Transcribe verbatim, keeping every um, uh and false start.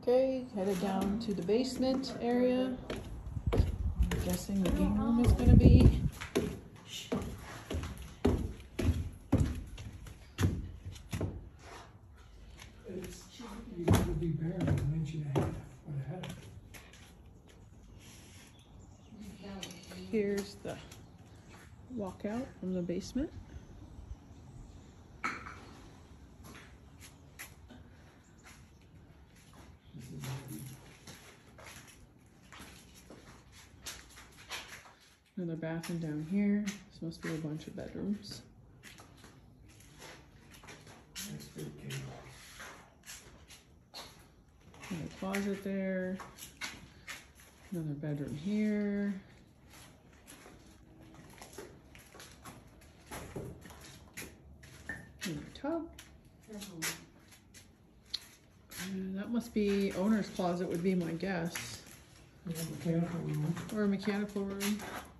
Okay, headed down to the basement area. I'm guessing the game room is gonna be. It's, you gotta be buried an inch and a half with a header. Here's the walkout from the basement. Another bathroom down here. This must be a bunch of bedrooms. That's big cable. Another closet there. Another bedroom here. Another tub. And that must be owner's closet would be my guess. We have a mechanical room. Or a mechanical room.